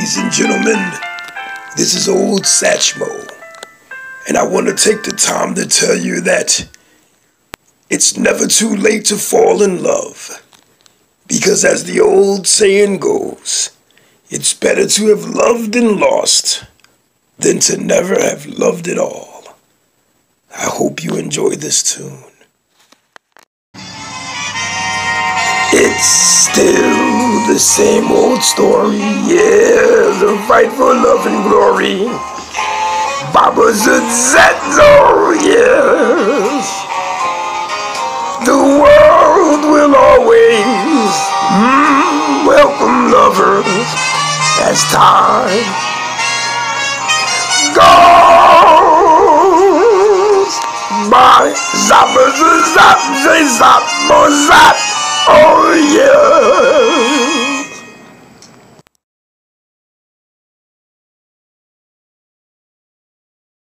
Ladies and gentlemen, this is old Satchmo, and I want to take the time to tell you that it's never too late to fall in love, because as the old saying goes, it's better to have loved and lost than to never have loved at all. I hope you enjoy this tune. It's still the same old story, yeah, the fight for love and glory. Baba's a Satchmo, yes. The world will always welcome lovers as time goes by. Zappa's a zap, zap, zap, oh yeah.